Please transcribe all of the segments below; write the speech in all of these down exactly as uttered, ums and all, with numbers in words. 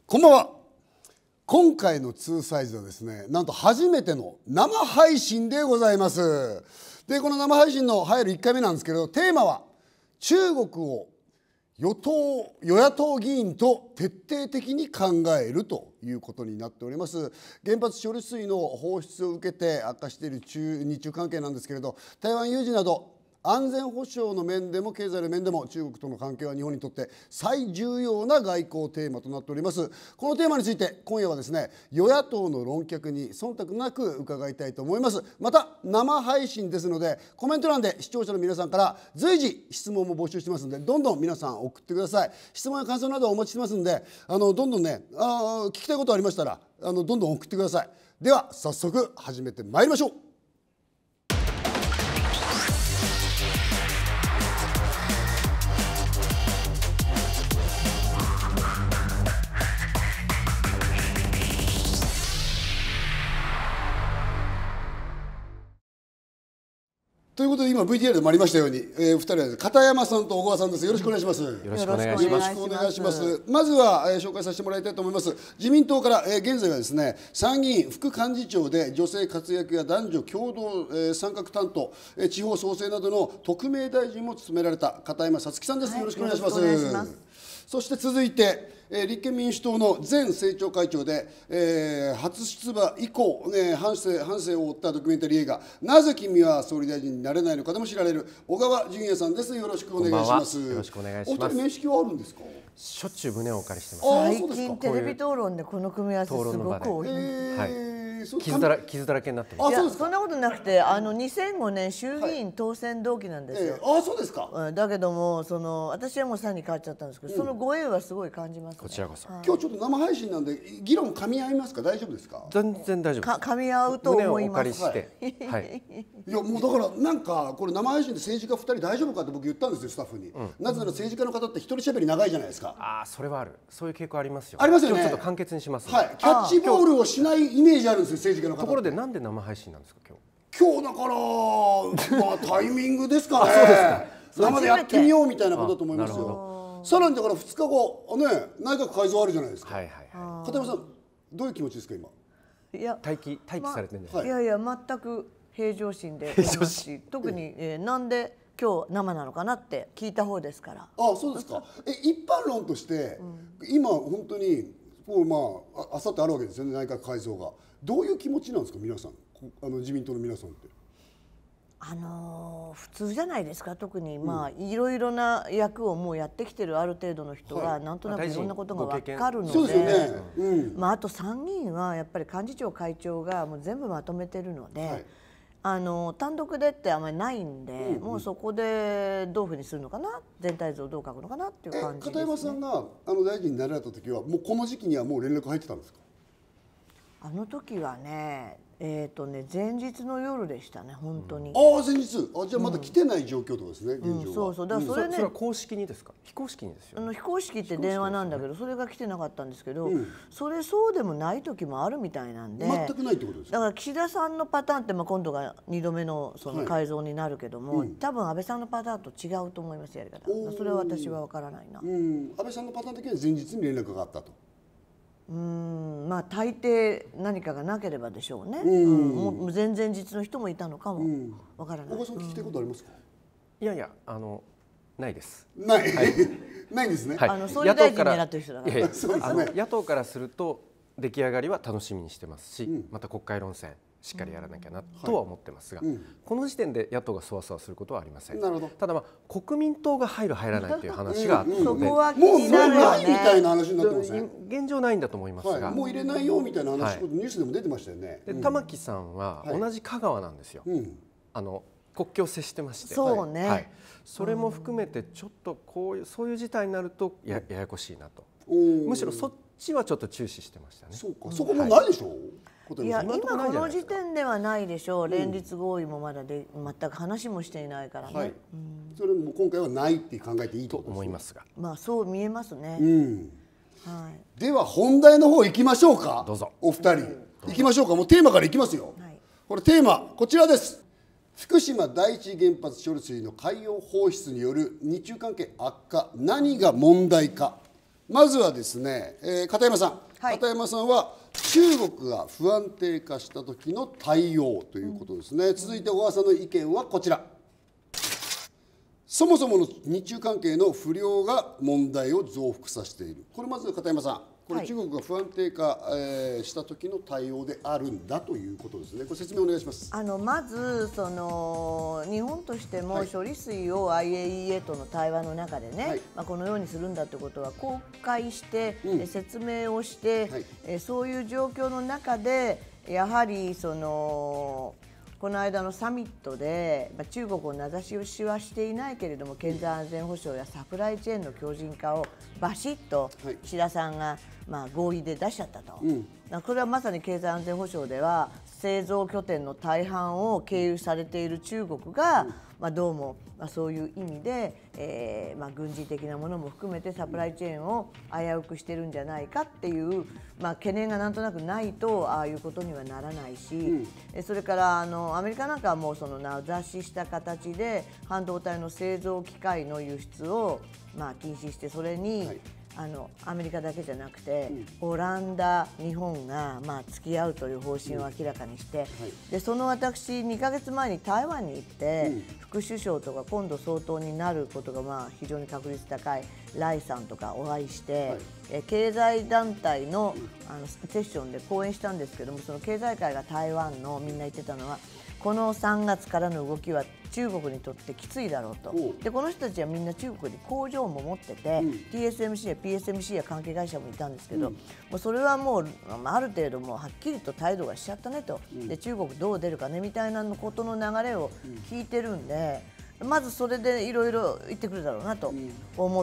こんばんは。今回のツーサイズはですね、なんと初めての生配信でございます。で、この生配信の入るいっかいめなんですけど、テーマは中国を与党与野党議員と徹底的に考えるということになっております。原発処理水の放出を受けて悪化している中日中関係なんですけれど、台湾有事など安全保障の面でも経済の面でも中国との関係は日本にとって最重要な外交テーマとなっております。このテーマについて今夜はですね、与野党の論客に忖度なく伺いたいと思います。また生配信ですので、コメント欄で視聴者の皆さんから随時質問も募集してますので、どんどん皆さん送ってください。質問や感想などお待ちしてますので、あのどんどんね、あ聞きたいことありましたらあのどんどん送ってください。では早速始めてまいりましょう。ということで今 ブイティーアール でもありましたように、えー、ふたりは片山さんと小川さんです。よろしくお願いします。よろしくお願いします。 よろしくお願いします。まずは、えー、紹介させてもらいたいと思います。自民党から、えー、現在はですね、参議院副幹事長で女性活躍や男女共同、えー、参画担当、えー、地方創生などの特命大臣も務められた片山さつきさんです。はい、よろしくお願いします。ます。そして続いて、えー、立憲民主党の前政調会長で、えー、初出馬以降、ね、半生、半生を追ったドキュメンタリー映画「なぜ君は総理大臣になれないのか」でも知られる小川淳也さんです。よろしくお願いします。 よろしくお願いします。 お二人面識はあるんですか？ しょっちゅう胸をお借りしてます。 最近テレビ討論でこの組み合わせすごく多い。 傷だら傷だらけになってます。 いや、そんなことなくて、あのにせんごねん衆議院当選同期なんですよ。 あ、そうですか。 だけども、その私はもうさんに変わっちゃったんですけど、そのご縁はすごい感じます。 こちらこそ。 今日ちょっと生配信なんで議論噛み合いますか？大丈夫ですか？ 全然大丈夫です。 噛み合うと思います。 はい。 いやもうだからなんかこれ生配信で政治家ふたり大丈夫かって僕言ったんですよ、スタッフに。なぜなら政治家の方って一人喋り長いじゃないですか。 ああ、それはある。そういう傾向ありますよ。 ありますよね。 ちょっと簡潔にします。 はい。キャッチボールをしないイメージあるんですよ、政治家の方。 ところでなんで生配信なんですか今日？今日だからまあタイミングですかね。そうですか。生でやってみようみたいなことだと思いますよ。さらにだからふつかごね、内閣改造あるじゃないですか。はいはいはい。片山さんどういう気持ちですか今？ いや、 待機待機されてるんですか？ いやいや全く平常心でいますし、特に、えー、なんで今日生なのかなって聞いた方ですから。 あ、そうですか。え、一般論として、うん、今本当にもうまああさってあるわけですよね、内閣改造が。どういう気持ちなんですか皆さん、あの自民党の皆さんって。 あのー、普通じゃないですか。特にまあ、うん、いろいろな役をもうやってきてるある程度の人は、はい、なんとなくいろんなことが分かるので、そうですよね。うん、まああと参議院はやっぱり幹事長会長がもう全部まとめてるので、はい、あの単独でってあんまりないんで、うんうん、もうそこでどういうふうにするのかな、全体像どう書くのかなっていう感じですね。 片山さんがあの大臣になられた時はもうこの時期にはもう連絡入ってたんですか？ あの時はね、えっとね前日の夜でしたね、本当に。 ああ、前日。あ、じゃあまだ来てない状況とですね、現状は。 そうそう。だからそれね、 それは公式にですか？非公式にですよ。 あの非公式って電話なんだけど、それが来てなかったんですけど、それそうでもない時もあるみたいなんで。 全くないってことですか？ だから岸田さんのパターンってまあ今度がにどめのその改造になるけども、多分安倍さんのパターンと違うと思います、やり方。それは私は分からないな。 うん、安倍さんのパターン的には前日に連絡があったと。 うん、まあ大抵何かがなければでしょうね。うん、もう前々日の人もいたのかもわからない。 小川さん聞きたいことありますか？ いやいや、あのないです。 ない、ないんですね。 あの総理大臣狙ってる人だから。 野党からすると出来上がりは楽しみにしてますし、また国会論戦しっかりやらなきゃなとは思ってますが、この時点で野党がそわそわすることはありません。ただまあ国民党が入る入らないという話があったので、 そこは気もうになるよないみたいね。 な話になってますね。 現状ないんだと思いますが、 もう入れないよみたいな話、ニュースでも出てましたよね。 で玉木さんは同じ香川なんですよ。あの国境を接してまして、 そうね。 それも含めてちょっとこういうそういう事態になるとやややこしいなと。むしろそっちはちょっと注視してましたね。 そうか、そこもないでしょ。 いや今この時点ではないでしょう。連立合意もまだで全く話もしていないからね。 それも今回はないって考えていいと思いますが、 まあそう見えますね。 はい。では本題の方行きましょうか。 どうぞ。 お二人行きましょうか。もうテーマから行きますよ。これテーマこちらです。福島第一原発処理水の海洋放出による日中関係悪化、何が問題かまずはですね、えー、片山さん、はい、片山さんは中国が不安定化した時の対応ということですね、うん、続いて小川さんの意見はこちら。そもそもの日中関係の不良が問題を増幅させている。これまず片山さん、これ中国が不安定化、えー、した時の対応であるんだということですね。これ説明お願いします。 あのまずその日本としても処理水を アイエーイーエー との対話の中でね、はい、まあこのようにするんだということは公開して、うん、説明をして、はい、えそういう状況の中でやはりそのこの間のサミットで、まあ、中国を名指しはしていないけれども経済安全保障やサプライチェーンの強靭化をバシッと岸田さんが、まあ、合意で出しちゃったと、うん、これはまさに経済安全保障では製造拠点の大半を経由されている中国が、うんまあ、どうも、まあ、そういう意味で、えーまあ、軍事的なものも含めてサプライチェーンを危うくしてるんじゃないかっていう、まあ、懸念がなんとなくないとああいうことにはならないし、うん、それからあのアメリカなんかはもうその名指しした形で半導体の製造機械の輸出を、まあ、禁止してそれに、はいあのアメリカだけじゃなくて、うん、オランダ、日本が、まあ、付き合うという方針を明らかにして、うんはい、でその私にかげつまえに台湾に行って、うん、副首相とか今度総統になることが、まあ、非常に確率高いライさんとかお会いして、はい、え経済団体 の,、あのセッションで講演したんですけどもその経済界が台湾のみんな言ってたのはこのさんがつからの動きは中国にとってきついだろうと。でこの人たちはみんな中国に工場も持ってて、うん、ティーエスエムシー や ピーエスエムシー や関係会社もいたんですけど、うん、もうそれはもうある程度もうはっきりと態度がしちゃったねと、うん、で中国どう出るかねみたいなことの流れを聞いてるんで、まずそれでいろいろ言ってくるだろうなと思って、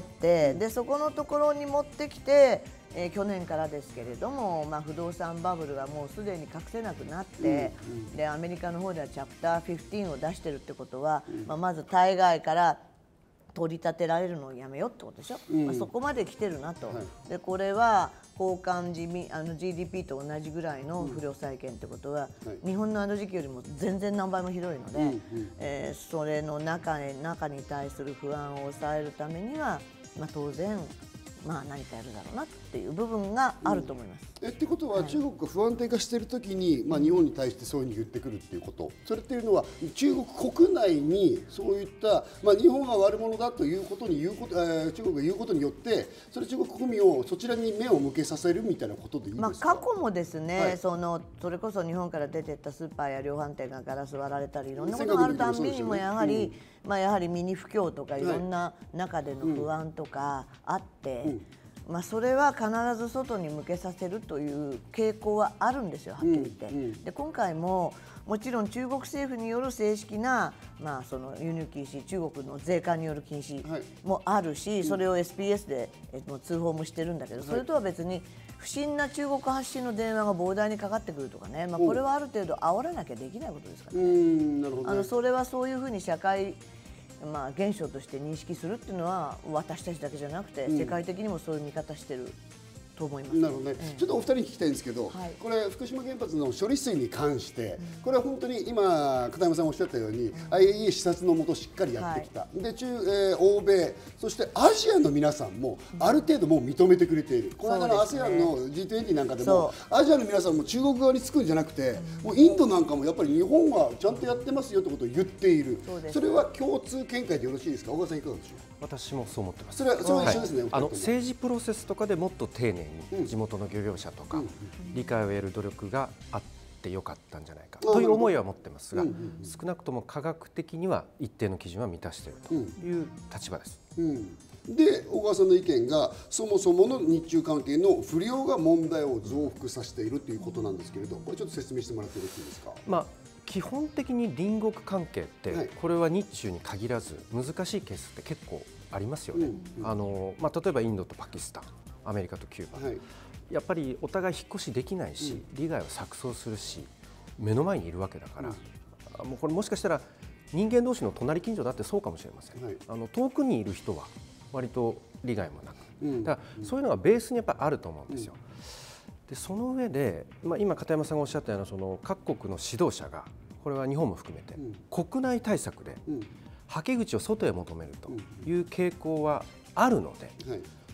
でそこのところに持ってきてえー、去年からですけれども、まあ、不動産バブルがもうすでに隠せなくなって、うんうん、でアメリカの方ではチャプターじゅうごを出してるってことは、うんまあ、まず対外から取り立てられるのをやめようってことでしょ、うんまあ、そこまで来てるなと、はい、でこれは交換地味あの ジーディーピー と同じぐらいの不良債権ってことは、うんはい、日本のあの時期よりも全然何倍もひどいので、うんうんえー、それの中に、中に対する不安を抑えるためには、まあ、当然まあ何かやるだろうなっていう部分があると思います。 うん、えってことは、はい、中国が不安定化しているときに、まあ、日本に対してそういうふうに言ってくるっていうこと、それっていうのは中国国内にそういった、まあ、日本が悪者だということに言うこと、えー、中国が言うことによってそれ中国国民をそちらに目を向けさせるみたいなことでいいですか。まあ、過去もですね、はい、そのそれこそ日本から出ていったスーパーや量販店がガラス割られたりいろんなことがあるたんびにもやはり、うんまあ、やはりミニ不況とかいろんな中での不安とかあって、はいうんまあ、それは必ず外に向けさせるという傾向はあるんですよ、はっきり言って。うんうん、で今回ももちろん中国政府による正式な、まあ、その輸入禁止、中国の税関による禁止もあるし、はい、それを エスピーエス でもう通報もしてるんだけど、それとは別に不審な中国発信の電話が膨大にかかってくるとかね、まあ、これはある程度煽らなきゃできないことですからね。うんなるほどね、あのそれはそういうふうに社会まあ、現象として認識するっていうのは私たちだけじゃなくて、うん、世界的にもそういう見方してると思います。 なるほどね、うん、ちょっとお二人に聞きたいんですけど、はい、これ福島原発の処理水に関して、うん、これは本当に今片山さんおっしゃったように、うん、アイエーイーエー 視察のもとしっかりやってきた、はい、で中、えー、欧米そしてアジアの皆さんもある程度もう認めてくれている、うん、この間の アセアン の ジートゥエンティー なんかでもアジアの皆さんも中国側につくんじゃなくて、うん、もうインドなんかもやっぱり日本はちゃんとやってますよってことを言っている、うん、それは共通見解でよろしいですか。小川さんいかがでしょう。 私もそう思ってます。 それはそう一緒ですね、はい、 あの政治プロセスとかでもっと丁寧に地元の漁業者とか理解を得る努力があってよかったんじゃないかという思いは持ってますが、少なくとも科学的には一定の基準は満たしているという立場です。 うんうん、で小川さんの意見がそもそもの日中関係の不良が問題を増幅させているということなんですけれど、これちょっと説明してもらってよろしいですか。 まあ基本的に隣国関係って、はい、これは日中に限らず難しいケースって結構ありますよね。うんうん、あのまあ、例えばインドとパキスタン、アメリカとキューバ、はい、やっぱりお互い引っ越しできないし、うん、利害を錯綜するし目の前にいるわけだから、うん、もうこれもしかしたら人間同士の隣近所だってそうかもしれません。はい、あの遠くにいる人は割と利害もなく、うん、だからそういうのがベースにやっぱりあると思うんですよ。うんでその上で、まあ、今片山さんがおっしゃったようなその各国の指導者がこれは日本も含めて、うん、国内対策で、うん、はけ口を外へ求めるという傾向はあるので、うんはい、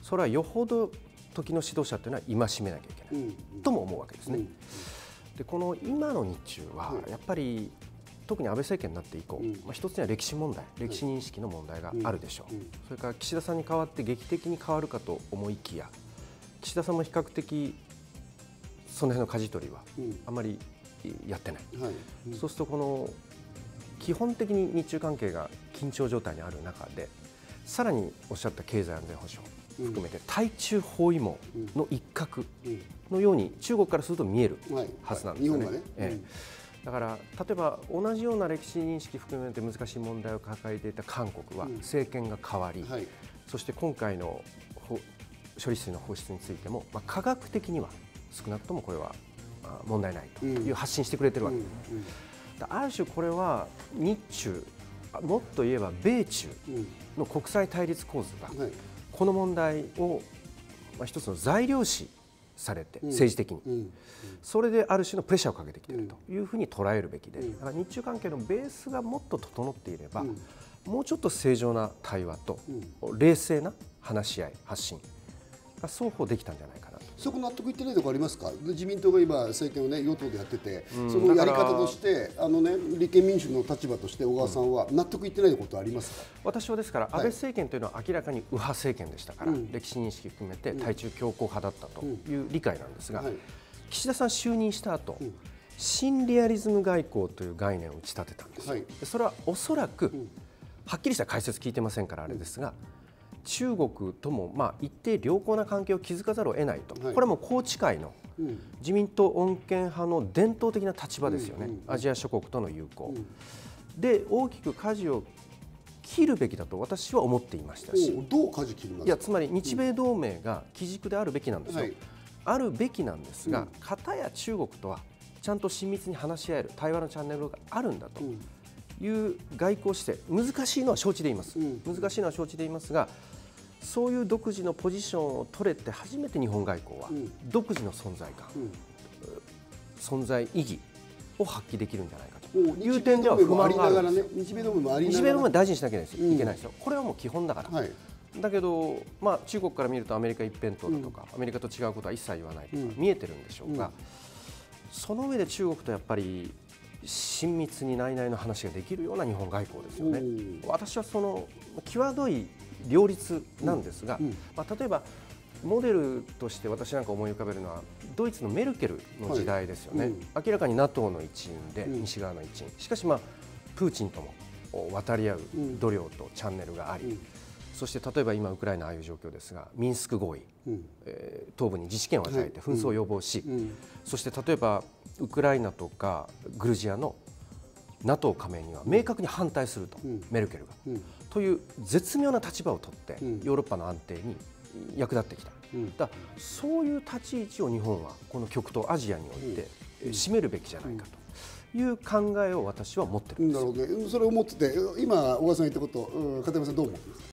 それはよほど時の指導者というのは戒めなきゃいけない、うん、とも思うわけですね。うん、でこの今の日中はやっぱり、特に安倍政権になって以降、うん、まあ、一つには歴史問題、歴史認識の問題があるでしょう、うんうん、それから岸田さんに代わって劇的に変わるかと思いきや、岸田さんも比較的その辺の舵取りはあまりやってない、うんはいうん、そうするとこの基本的に日中関係が緊張状態にある中で、さらにおっしゃった経済安全保障含めて対中包囲網の一角のように中国からすると見えるはずなんですよね。だから例えば同じような歴史認識含めて難しい問題を抱えていた韓国は政権が変わり、そして今回の処理水の放出についても、まあ、科学的には少なくともこれは問題ないという発信してくれてるわけです。ある種これは日中、もっと言えば米中の国際対立構図がこの問題を一つの材料視されて、政治的にそれである種のプレッシャーをかけてきているというふうに捉えるべきで、だから日中関係のベースがもっと整っていれば、もうちょっと正常な対話と冷静な話し合い発信が双方できたんじゃないかなと。 そこ納得いってないところありますか？自民党が今政権を、ね、与党でやってて、うん、そのやり方としてあの、ね、立憲民主の立場として小川さんは納得いってないことはありますか？ 私はですから、安倍政権というのは明らかに右派政権でしたから、うん、歴史認識含めて対中強硬派だったという理解なんですが、うんはい、岸田さん就任した後、うん、新リアリズム外交という概念を打ち立てたんです、はい、それはおそらく、うん、はっきりした解説聞いてませんからあれですが、中国ともまあ一定良好な関係を築かざるを得ないと、はい、これはもう宏池会の自民党穏健派の伝統的な立場ですよね、うんうん、アジア諸国との友好、うん、で大きく舵を切るべきだと私は思っていましたし、 どう舵切りますか？ いやつまり日米同盟が基軸であるべきなんですよ、はい、あるべきなんですが、片や中国とはちゃんと親密に話し合える対話のチャンネルがあるんだという外交姿勢、難しいのは承知でいます、うん、難しいのは承知でいますが、そういう独自のポジションを取れて初めて日本外交は独自の存在感、うん、存在意義を発揮できるんじゃないかという点では不満があるんですよ。 日米同盟もありながら、 日米同盟は大事にしなきゃいけないですよ、これはもう基本だから、はい、だけど、まあ、中国から見るとアメリカ一辺倒だとか、うん、アメリカと違うことは一切言わないとか、うん、見えてるんでしょうが、うん、その上で中国とやっぱり親密に内々の話ができるような日本外交ですよね。私はその際どい両立なんですが、うんうんまあ、例えばモデルとして私なんか思い浮かべるのはドイツのメルケルの時代ですよね、はいうん、明らかに ナトー の一員で、うん、西側の一員、しかし、まあ、プーチンとも渡り合う度量とチャンネルがあり、うん、そして例えば今ウクライナああいう状況ですがミンスク合意、うんえー、東部に自治権を与えて紛争を予防し、はいうん、そして例えばウクライナとかグルジアの ナトー 加盟には明確に反対すると、うん、メルケルが、うん、という絶妙な立場を取って、うん、ヨーロッパの安定に役立ってきた、うん、だそういう立ち位置を日本はこの極東アジアにおいて、うん、占めるべきじゃないかという考えを私は持ってるんですよ。 なるほどね、それを持ってて今小川さん言ったこと、片山さんどう思うんですか？